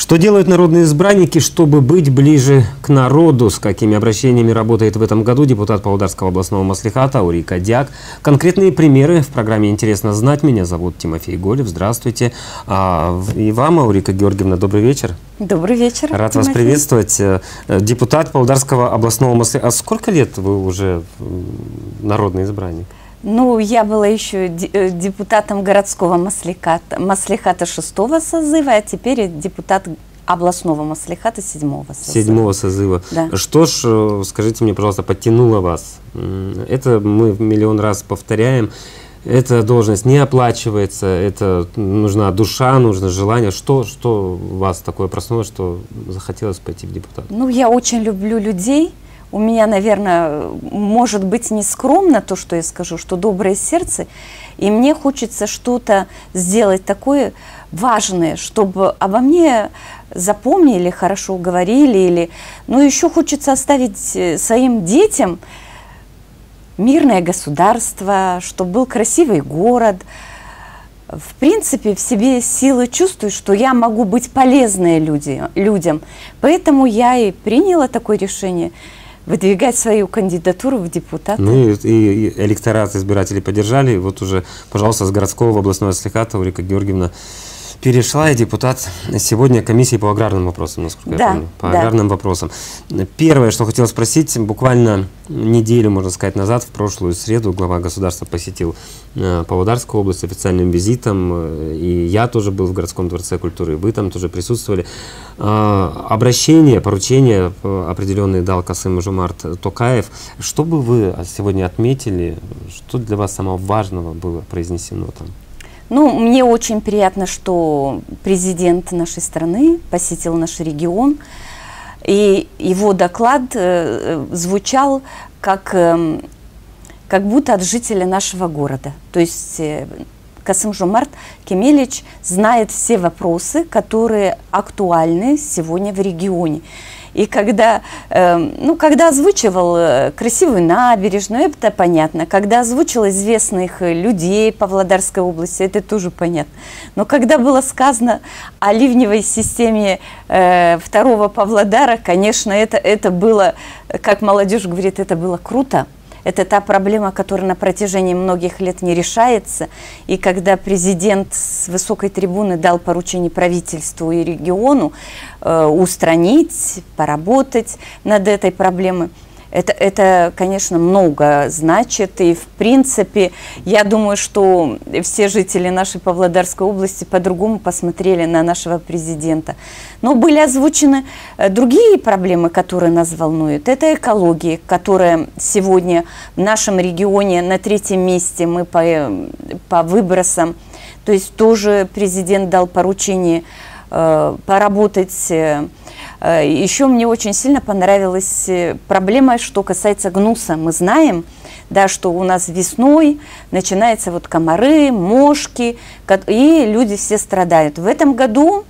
Что делают народные избранники, чтобы быть ближе к народу? С какими обращениями работает в этом году депутат Павлодарского областного маслихата Аурика Дяк? Конкретные примеры в программе «Интересно знать». Меня зовут Тимофей Голев. Здравствуйте. И вам, Аурика Георгиевна, добрый вечер. Добрый вечер, Рад Тимофей. вас приветствовать. Депутат Павлодарского областного маслихата. А сколько лет вы уже народный избранник? Ну, я была еще депутатом городского маслихата 6-го созыва, а теперь депутат областного маслихата 7-го созыва. 7-го созыва. Да. Что ж, скажите мне, пожалуйста, подтянуло вас? Это мы миллион раз повторяем. Эта должность не оплачивается, это нужна душа, нужно желание. Что вас такое проснуло, что захотелось пойти в депутат? Ну, я очень люблю людей. У меня, наверное, может быть не скромно то, что я скажу, что доброе сердце, и мне хочется что-то сделать такое важное, чтобы обо мне запомнили, хорошо говорили, или, ну, еще хочется оставить своим детям мирное государство, чтобы был красивый город. В принципе, в себе силы чувствую, что я могу быть полезной людям, поэтому я и приняла такое решение выдвигать свою кандидатуру в депутаты. Ну и электорат, избирателей поддержали. Вот уже, пожалуйста, с городского в областного маслихата Аурика Георгиевна перешла, и депутат сегодня комиссии по аграрным вопросам, насколько я помню. По аграрным вопросам. Первое, что хотел спросить, буквально неделю, можно сказать, назад, в прошлую среду, глава государства посетил Павлодарскую область официальным визитом, и я тоже был в городском дворце культуры, и вы там тоже присутствовали. Обращение, поручение определенные дал Касым-Жомарт Токаев. Что бы вы сегодня отметили, что для вас самого важного было произнесено там? Ну, мне очень приятно, что президент нашей страны посетил наш регион, и его доклад звучал как будто от жителя нашего города. То есть Касым-Жомарт Кемелевич знает все вопросы, которые актуальны сегодня в регионе. И когда озвучивал красивую набережную, это понятно. Когда озвучил известных людей Павлодарской области, это тоже понятно. Но когда было сказано о ливневой системе 2-го Павлодара, конечно, это было, как молодежь говорит, это было круто. Это та проблема, которая на протяжении многих лет не решается. И когда президент с высокой трибуны дал поручение правительству и региону устранить, поработать над этой проблемой, это, конечно, много значит. И, в принципе, я думаю, что все жители нашей Павлодарской области по-другому посмотрели на нашего президента. Но были озвучены другие проблемы, которые нас волнуют. Это экология, которая сегодня в нашем регионе на 3-м месте, мы по выбросам. То есть тоже президент дал поручение поработать. Еще мне очень сильно понравилась проблема, что касается гнуса. Мы знаем, да, что у нас весной начинаются вот комары, мошки, и люди все страдают. В этом году,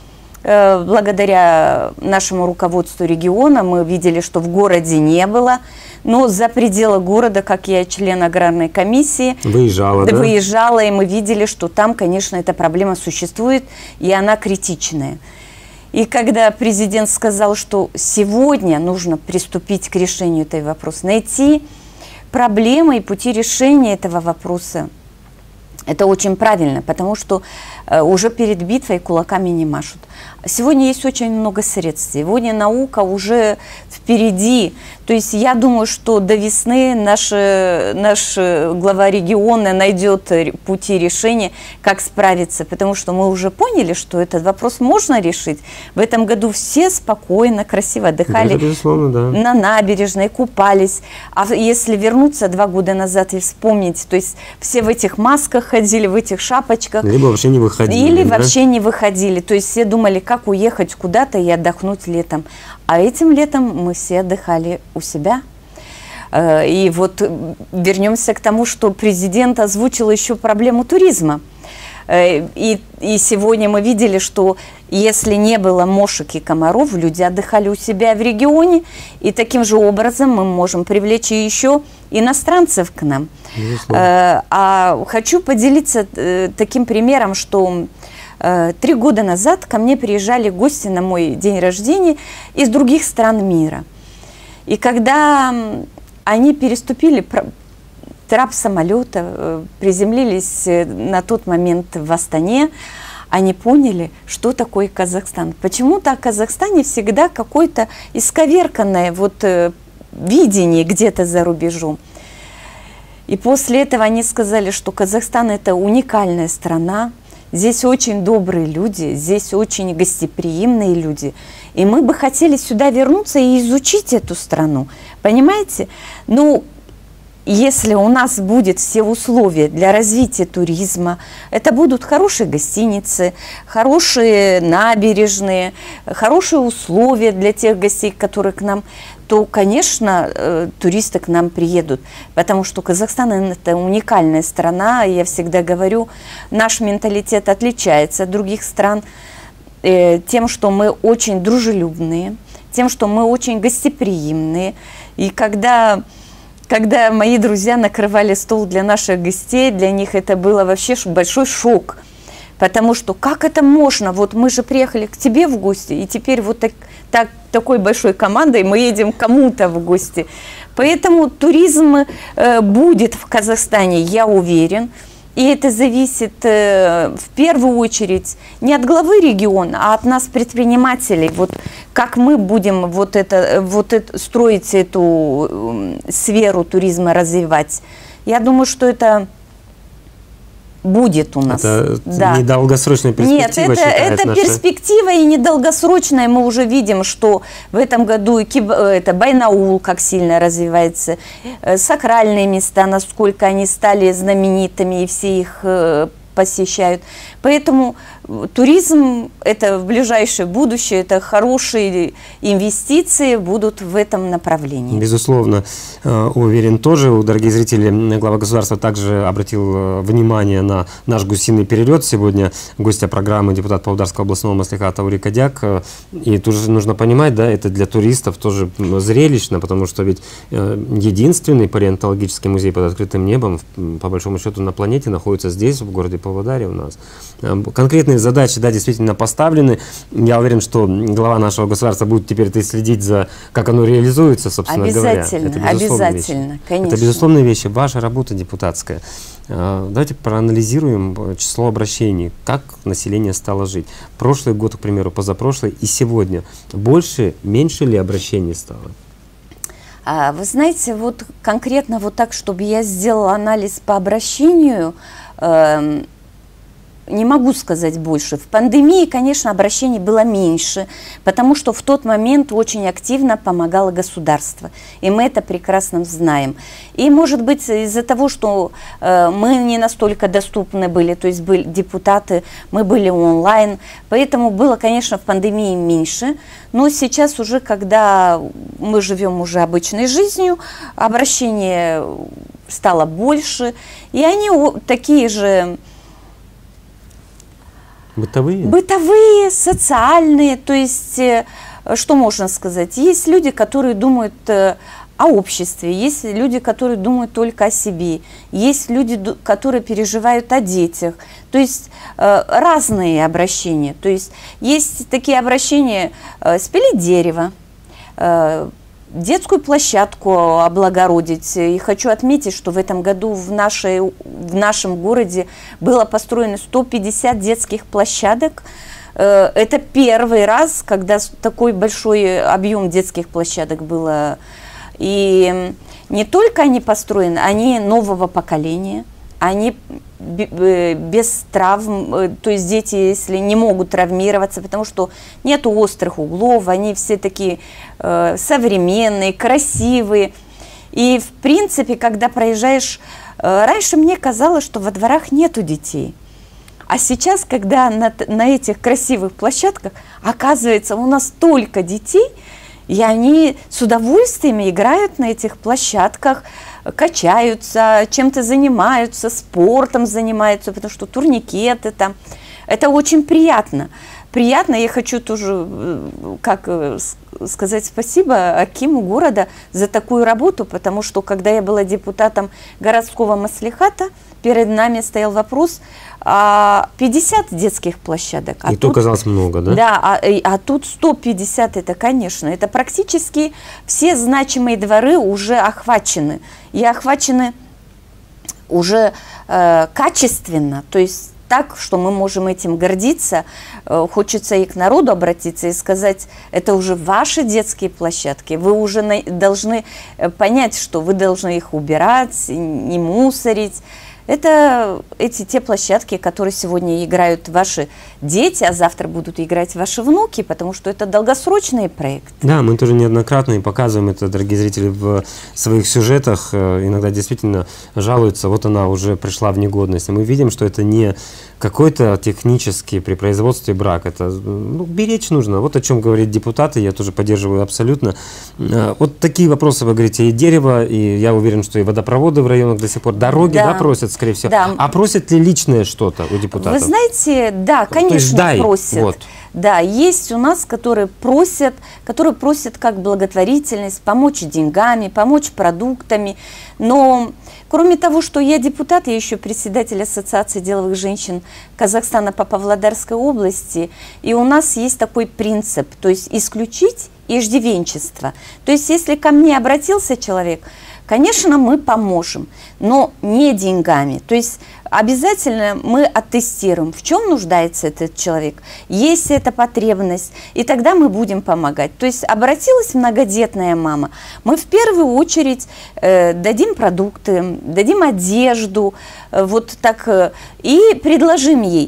благодаря нашему руководству региона, мы видели, что в городе не было, но за пределы города, как я член аграрной комиссии, выезжала, и мы видели, что там, конечно, эта проблема существует, и она критичная. И когда президент сказал, что сегодня нужно приступить к решению этого вопроса, найти проблемы и пути решения этого вопроса, это очень правильно, потому что уже перед битвой кулаками не машут. Сегодня есть очень много средств, сегодня наука уже впереди. То есть я думаю, что до весны наш глава региона найдет пути решения, как справиться, потому что мы уже поняли, что этот вопрос можно решить. В этом году все спокойно, красиво отдыхали, на набережной, купались. А если вернуться 2 года назад и вспомнить, то есть все в этих масках ходили, в этих шапочках. Либо вообще не выходили. Или вообще не выходили. То есть все думали, как уехать куда-то и отдохнуть летом. А этим летом мы все отдыхали у себя. И вот вернемся к тому, что президент озвучил еще проблему туризма. И сегодня мы видели, что если не было мошек и комаров, люди отдыхали у себя в регионе, и таким же образом мы можем привлечь еще иностранцев к нам. А хочу поделиться таким примером, что 3 года назад ко мне приезжали гости на мой день рождения из других стран мира. И когда они переступили трап самолета, приземлились на тот момент в Астане, они поняли, что такое Казахстан. Почему-то о Казахстане всегда какое-то исковерканное видение где-то за рубежом. И после этого они сказали, что Казахстан – это уникальная страна, здесь очень добрые люди, здесь очень гостеприимные люди. И мы бы хотели сюда вернуться и изучить эту страну, понимаете? Ну, если у нас будут все условия для развития туризма, это будут хорошие гостиницы, хорошие набережные, хорошие условия для тех гостей, которые к нам, то, конечно, туристы к нам приедут. Потому что Казахстан – это уникальная страна, и я всегда говорю, наш менталитет отличается от других стран тем, что мы очень дружелюбные, тем, что мы очень гостеприимные. И когда мои друзья накрывали стол для наших гостей, для них это было вообще большой шок. Потому что как это можно? Вот мы же приехали к тебе в гости, и теперь вот такой большой командой мы едем к кому-то в гости. Поэтому туризм будет в Казахстане, я уверен. И это зависит в первую очередь не от главы региона, а от нас, предпринимателей. Вот как мы будем строить эту сферу туризма, развивать. Я думаю, что это будет у нас. Это не долгосрочная перспектива? Нет, это перспектива и недолгосрочная. Мы уже видим, что в этом году Байнаул как сильно развивается, сакральные места, насколько они стали знаменитыми, и все их посещают. Поэтому туризм – это в ближайшее будущее, это хорошие инвестиции будут в этом направлении. Безусловно, уверен тоже. Дорогие зрители, глава государства также обратил внимание на наш гусиный перелет. Сегодня гостья программы депутат Павлодарского областного маслихата Аури Кадяк. И тоже нужно понимать, да, это для туристов тоже зрелищно, потому что ведь единственный палеонтологический музей под открытым небом, по большому счету, на планете находится здесь, в городе Павлодаре у нас. Конкретные задачи, да, действительно поставлены. Я уверен, что глава нашего государства будет теперь следить за, как оно реализуется, собственно говоря. Обязательно, конечно. Это безусловные вещи. Ваша работа депутатская. Давайте проанализируем число обращений. Как население стало жить. Прошлый год, к примеру, позапрошлый и сегодня. Больше, меньше ли обращений стало? Вы знаете, вот конкретно вот так, чтобы я сделала анализ по обращению, не могу сказать больше. В пандемии, конечно, обращений было меньше, потому что в тот момент очень активно помогало государство. И мы это прекрасно знаем. И, может быть, из-за того, что мы не настолько доступны были, то есть были депутаты, мы были онлайн, поэтому было, конечно, в пандемии меньше. Но сейчас уже, когда мы живем уже обычной жизнью, обращений стало больше, и они такие же... Бытовые? Бытовые, социальные, то есть, что можно сказать, есть люди, которые думают о обществе, есть люди, которые думают только о себе, есть люди, которые переживают о детях, то есть разные обращения, то есть есть такие обращения, спилить дерево, детскую площадку облагородить. И хочу отметить, что в этом году в нашем городе было построено 150 детских площадок. Это первый раз, когда такой большой объем детских площадок было. И не только они построены, они нового поколения, они без травм, то есть дети, если не могут травмироваться, потому что нету острых углов, они все такие современные, красивые. И в принципе, когда проезжаешь, раньше мне казалось, что во дворах нету детей. А сейчас, когда на этих красивых площадках, оказывается, у нас столько детей, и они с удовольствием играют на этих площадках, качаются, чем-то занимаются, спортом занимаются, потому что турникеты там. Это очень приятно. Приятно, я хочу тоже как сказать спасибо акиму города за такую работу, потому что, когда я была депутатом городского маслихата, перед нами стоял вопрос 50 детских площадок. И то казалось много, да? Да, а тут 150, это, конечно, это практически все значимые дворы уже охвачены. И охвачены уже качественно, то есть так, что мы можем этим гордиться. Хочется и к народу обратиться и сказать, это уже ваши детские площадки, вы уже должны понять, что вы должны их убирать, не мусорить. Это те площадки, которые сегодня играют ваши дети, а завтра будут играть ваши внуки, потому что это долгосрочный проект. Да, мы тоже неоднократно и показываем это, дорогие зрители, в своих сюжетах. Иногда действительно жалуются, вот она уже пришла в негодность. И мы видим, что это не какой-то технический при производстве брак. Это беречь нужно. Вот о чем говорит депутаты, я тоже поддерживаю абсолютно. Вот такие вопросы вы говорите, и дерево, и я уверен, что и водопроводы в районах до сих пор, дороги, да, просят, скорее всего. Да. А просят ли личное что-то у депутатов? Вы знаете, да, конечно, просят. Вот. Да, есть у нас, которые просят как благотворительность, помочь деньгами, помочь продуктами. Но кроме того, что я депутат, я еще председатель Ассоциации деловых женщин Казахстана по Павлодарской области. И у нас есть такой принцип, то есть исключить иждивенчество. То есть если ко мне обратился человек, конечно, мы поможем, но не деньгами. То есть обязательно мы оттестируем, в чем нуждается этот человек, есть эта потребность, и тогда мы будем помогать. То есть обратилась многодетная мама, мы в первую очередь дадим продукты, дадим одежду, вот так, и предложим ей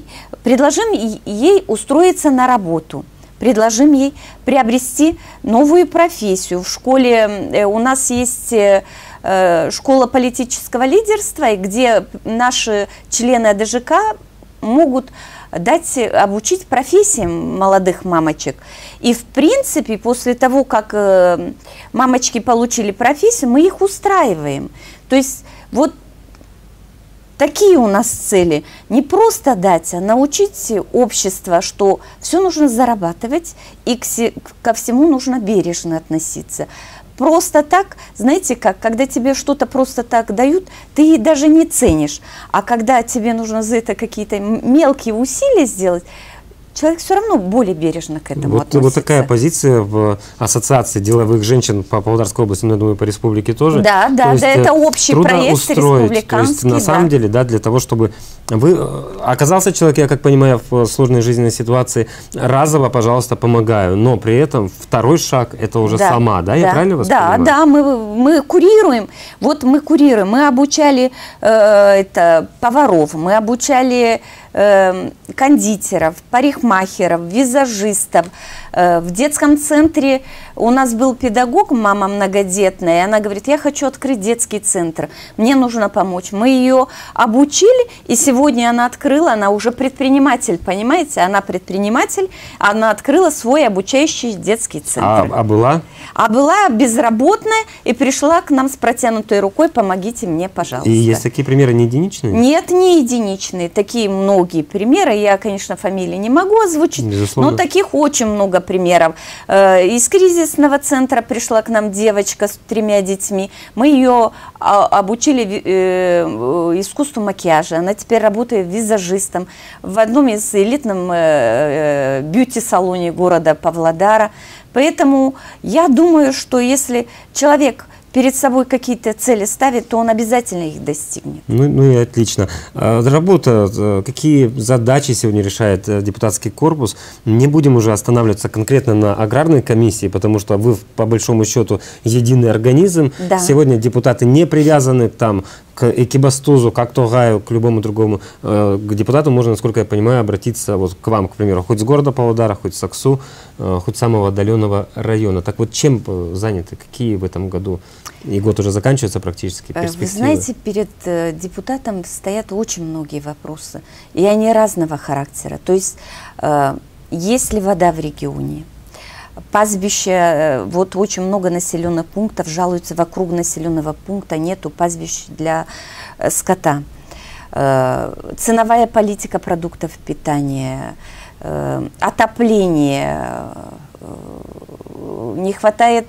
устроиться на работу. Предложим ей приобрести новую профессию. В школе у нас есть школа политического лидерства, где наши члены АДЖК могут обучить профессиям молодых мамочек. И в принципе, после того, как мамочки получили профессию, мы их устраиваем. То есть вот такие у нас цели. Не просто дать, а научить общество, что все нужно зарабатывать и ко всему нужно бережно относиться. Просто так, знаете как, когда тебе что-то просто так дают, ты даже не ценишь. А когда тебе нужно за это какие-то мелкие усилия сделать, человек все равно более бережно к этому относится. Вот такая позиция в Ассоциации деловых женщин по Павлодарской области, я думаю, по республике тоже. Да, да, да, это общий проект республиканский. То есть, на самом деле, да, для того, чтобы оказался человек, я как понимаю, в сложной жизненной ситуации, разово, пожалуйста, помогаю, но при этом второй шаг, это уже сама, да, я правильно вас понимаю? Да, мы курируем, мы обучали поваров, мы обучали кондитеров, парикмахеров, визажистов. В детском центре у нас был педагог, мама многодетная, и она говорит, я хочу открыть детский центр, мне нужно помочь. Мы ее обучили, и сегодня она открыла, она уже предприниматель, понимаете, она предприниматель, она открыла свой обучающий детский центр. А была? А была безработная и пришла к нам с протянутой рукой, помогите мне, пожалуйста. И есть такие примеры не единичные? Нет, не единичные, такие многие примеры, я, конечно, фамилии не могу озвучить, безусловно, но таких очень много примеров. Из кризисного центра пришла к нам девочка с 3 детьми, мы ее обучили искусству макияжа, она теперь работает визажистом в одном из элитном бьюти-салоне города Павлодара. Поэтому я думаю, что если человек перед собой какие-то цели ставит, то он обязательно их достигнет. Ну и отлично. Работа, какие задачи сегодня решает депутатский корпус? Не будем уже останавливаться конкретно на аграрной комиссии, потому что вы, по большому счету, единый организм. Да. Сегодня депутаты не привязаны к Экибастузу, к Актогаю, к любому другому. К депутату можно, насколько я понимаю, обратиться вот к вам, к примеру, хоть с города Павлодара, хоть с Аксу, хоть самого отдаленного района. Так вот, чем заняты? Какие в этом году? И год уже заканчивается практически, перспективы. Вы знаете, перед депутатом стоят очень многие вопросы, и они разного характера. То есть, есть ли вода в регионе? Пастбище, вот очень много населенных пунктов, жалуются, вокруг населенного пункта нету пастбищ для скота. Ценовая политика продуктов питания, отопление, не хватает...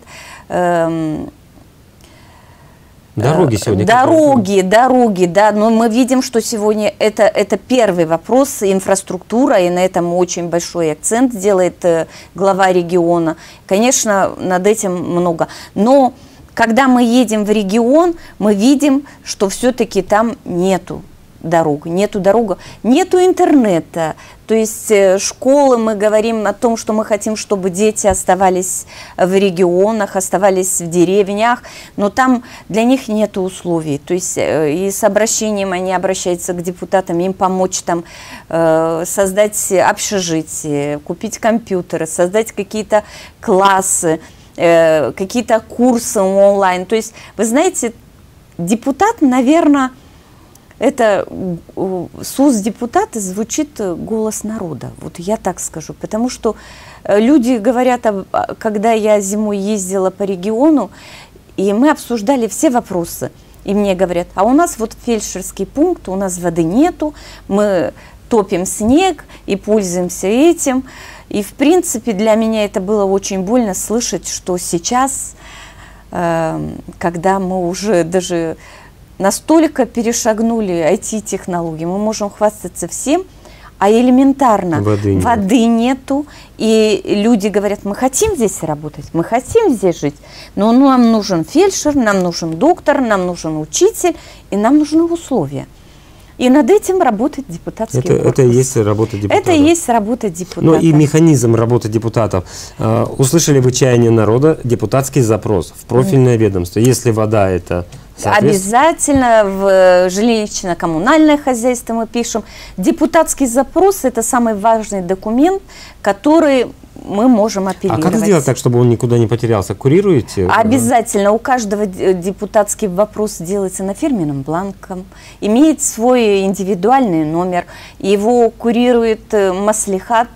Дороги сегодня. Дороги, да, но мы видим, что сегодня это первый вопрос, инфраструктура, и на этом очень большой акцент делает глава региона. Конечно, над этим много. Но когда мы едем в регион, мы видим, что все-таки там нету дорог, нету интернета. То есть школы, мы говорим о том, что мы хотим, чтобы дети оставались в регионах, оставались в деревнях, но там для них нет условий. То есть и с обращением они обращаются к депутатам, им помочь там создать общежитие, купить компьютеры, создать какие-то классы, какие-то курсы онлайн. То есть, вы знаете, депутат, наверное, это депутаты звучит голос народа, вот я так скажу, потому что люди говорят, когда я зимой ездила по региону, и мы обсуждали все вопросы, и мне говорят, а у нас вот фельдшерский пункт, у нас воды нету, мы топим снег и пользуемся этим, и в принципе для меня это было очень больно слышать, что сейчас, когда мы уже даже настолько перешагнули IT-технологии, мы можем хвастаться всем, а элементарно воды нету, и люди говорят, мы хотим здесь работать, мы хотим здесь жить, но нам нужен фельдшер, нам нужен доктор, нам нужен учитель, и нам нужны условия. И над этим работает депутатский корпус. Это и есть работа депутатов. Это и есть работа депутатов. Ну и механизм работы депутатов. Услышали вы чаяние народа, депутатский запрос в профильное ведомство. Если вода это... Обязательно в жилищно-коммунальное хозяйство мы пишем. Депутатский запрос – это самый важный документ, который мы можем апеллировать. А как сделать так, чтобы он никуда не потерялся? Курируете? Обязательно. У каждого депутатский вопрос делается на фирменном бланке, имеет свой индивидуальный номер, его курирует маслихат,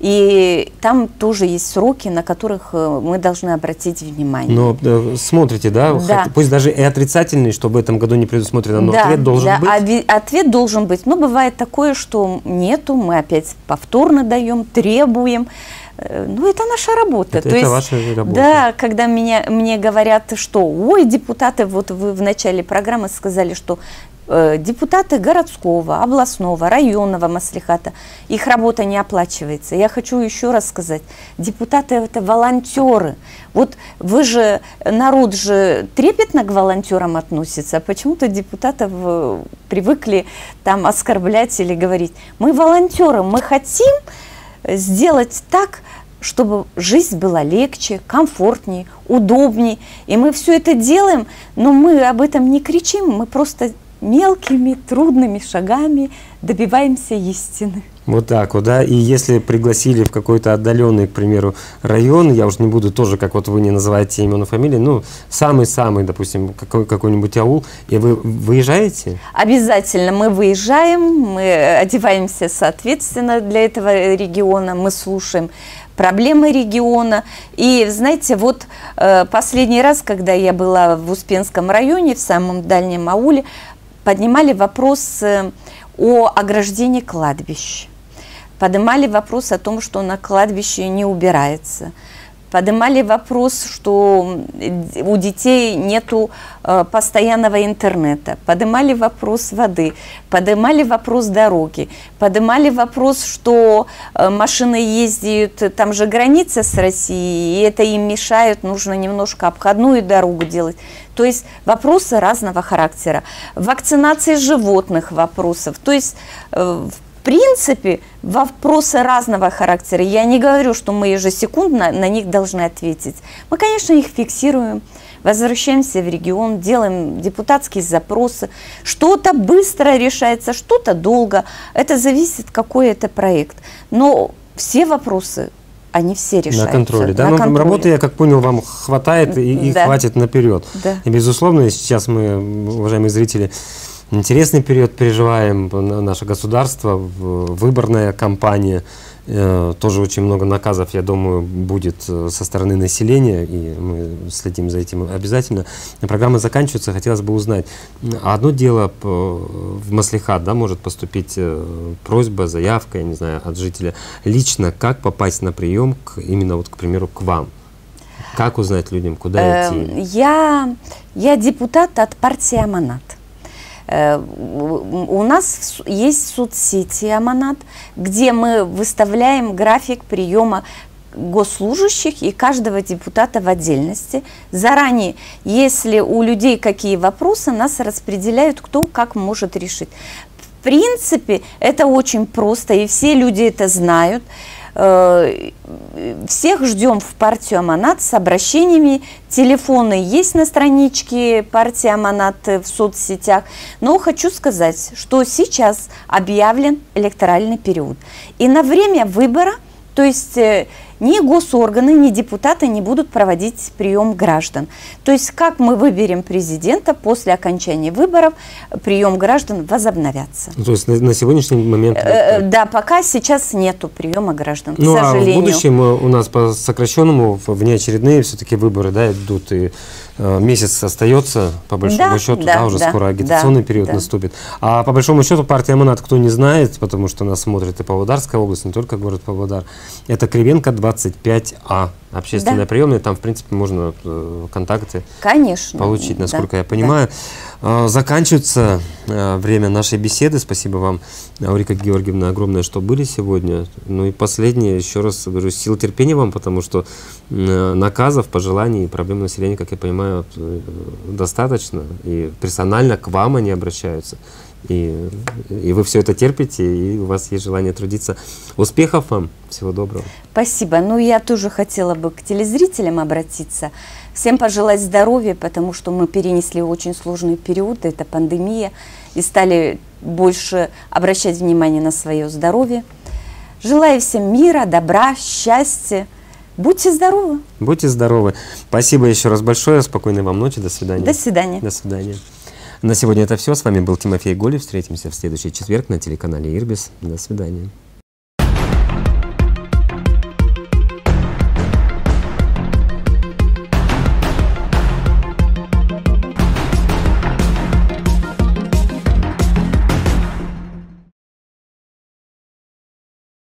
и там тоже есть сроки, на которых мы должны обратить внимание. Но смотрите, да? Пусть даже и отрицательный, что в этом году не предусмотрено, но ответ должен быть? Ответ должен быть. Но бывает такое, что нету, мы опять повторно даем, требуем. Ну, это наша работа. Это ваша работа. Да, когда мне говорят, что, ой, депутаты, вот вы в начале программы сказали, что депутаты городского, областного, районного маслихата, их работа не оплачивается. Я хочу еще раз сказать, депутаты – это волонтеры. Вот вы же, народ же трепетно к волонтерам относится, а почему-то депутатов привыкли там оскорблять или говорить. Мы волонтеры, мы хотим сделать так, чтобы жизнь была легче, комфортнее, удобнее. И мы все это делаем, но мы об этом не кричим, мы просто мелкими, трудными шагами добиваемся истины. Вот так вот, да. И если пригласили в какой-то отдаленный, к примеру, район, я уж не буду тоже, как вот вы не называете имя и фамилию, ну, самый-самый, допустим, какой-нибудь аул, и вы выезжаете? Обязательно мы выезжаем, мы одеваемся соответственно для этого региона, мы слушаем проблемы региона. И, знаете, вот последний раз, когда я была в Успенском районе, в самом дальнем ауле, поднимали вопрос о ограждении кладбищ. Поднимали вопрос о том, что на кладбище не убирается. Поднимали вопрос, что у детей нету постоянного интернета. Поднимали вопрос воды. Поднимали вопрос дороги. Поднимали вопрос, что машины ездят, там же граница с Россией, и это им мешает, нужно немножко обходную дорогу делать. То есть вопросы разного характера. Вакцинации животных вопросов. То есть в принципе, вопросы разного характера. Я не говорю, что мы ежесекундно на них должны ответить. Мы, конечно, их фиксируем, возвращаемся в регион, делаем депутатские запросы. Что-то быстро решается, что-то долго. Это зависит, какой это проект. Но все вопросы, они все решаются. На контроле, да? Но работы, я как понял, вам хватает и хватит наперед. Да. И, безусловно, сейчас мы, уважаемые зрители, интересный период переживаем, наше государство, выборная кампания, тоже очень много наказов, я думаю, будет со стороны населения, и мы следим за этим обязательно. Программа заканчивается, хотелось бы узнать, одно дело в маслихат, да, может поступить просьба, заявка, я не знаю, от жителя, лично как попасть на прием именно, вот, к примеру, к вам? Как узнать людям, куда идти? Я депутат от партии «Аманат». У нас есть соцсети «Аманат», где мы выставляем график приема госслужащих и каждого депутата в отдельности. Заранее, если у людей какие вопросы, нас распределяют, кто как может решить. В принципе, это очень просто, и все люди это знают. Всех ждем в партию «Аманат» с обращениями. Телефоны есть на страничке партии «Аманат» в соцсетях. Но хочу сказать, что сейчас объявлен электоральный период. И на время выбора, то есть ни госорганы, ни депутаты не будут проводить прием граждан. То есть как мы выберем президента, после окончания выборов прием граждан возобновятся. То есть на сегодняшний момент... Да, пока сейчас нету приема граждан, к сожалению. А в будущем у нас по сокращенному внеочередные все-таки выборы, да, идут, и месяц остается, по большому счету, уже скоро агитационный период наступит. А по большому счету партия «Аманат», кто не знает, потому что нас смотрит и Павлодарская область, не только город Павлодар, это Кривенко 25А. Общественная приемная, там, в принципе, можно контакты получить, насколько я понимаю. Заканчивается время нашей беседы. Спасибо вам, Аурика Георгиевна, огромное, что были сегодня. Ну и последнее, еще раз говорю, сил терпения вам, потому что наказов, пожеланий и проблем населения, как я понимаю, достаточно. И персонально к вам они обращаются. И вы все это терпите, и у вас есть желание трудиться. Успехов вам, всего доброго. Спасибо. Ну, я тоже хотела бы к телезрителям обратиться. Всем пожелать здоровья, потому что мы перенесли очень сложный период, это пандемия, и стали больше обращать внимание на свое здоровье. Желаю всем мира, добра, счастья. Будьте здоровы. Будьте здоровы. Спасибо еще раз большое. Спокойной вам ночи. До свидания. До свидания. До свидания. На сегодня это все. С вами был Тимофей Голев. Встретимся в следующий четверг на телеканале Ирбис. До свидания.